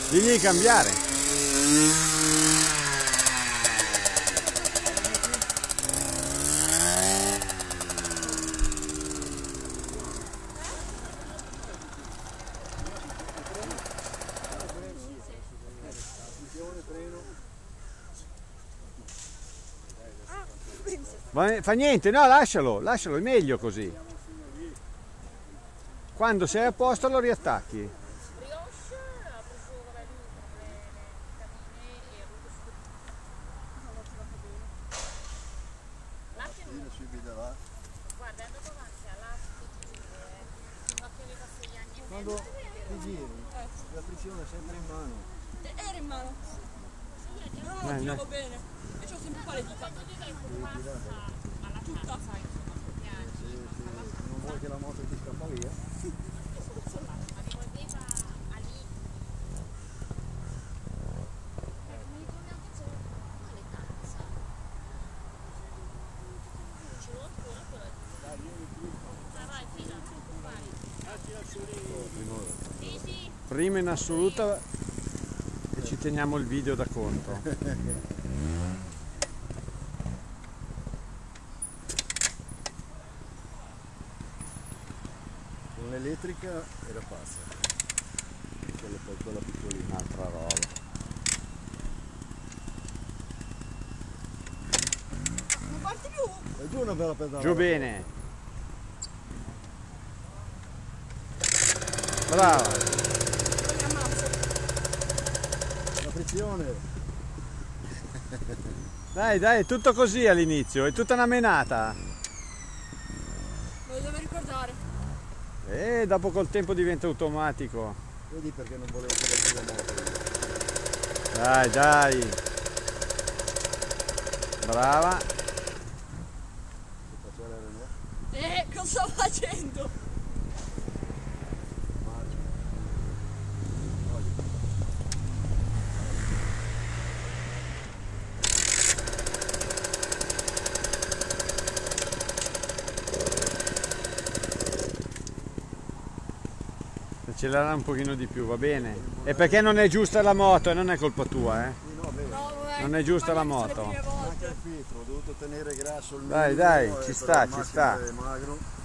Digli di cambiare. Fa niente, no, lascialo, è meglio così. Quando sei a posto lo riattacchi. Quando ti giri, la frizione è sempre in mano. Era in mano. Non lo giravo bene. E c'ho sempre qua le dita. Tutta. Se non vuoi che la moto ti scappa via. Prima in assoluta e ci teniamo il video da conto. Con l'elettrica era pazza. Quella piccolina. Un'altra roba. Non parte più. E giù una bella pedalata. Giù bene. Brava. La frizione. Dai, è tutto così all'inizio, è tutta una menata. Me lo devo ricordare. E dopo col tempo diventa automatico. Vedi perché non volevo che la moto. Dai. Brava. Cosa sto facendo? Accelerare un pochino di più, va bene? E perché non è giusta la moto e non è colpa tua, eh? Non è giusta la moto. Anche il filtro, ho dovuto tenere grasso il Dai, ci sta. magro.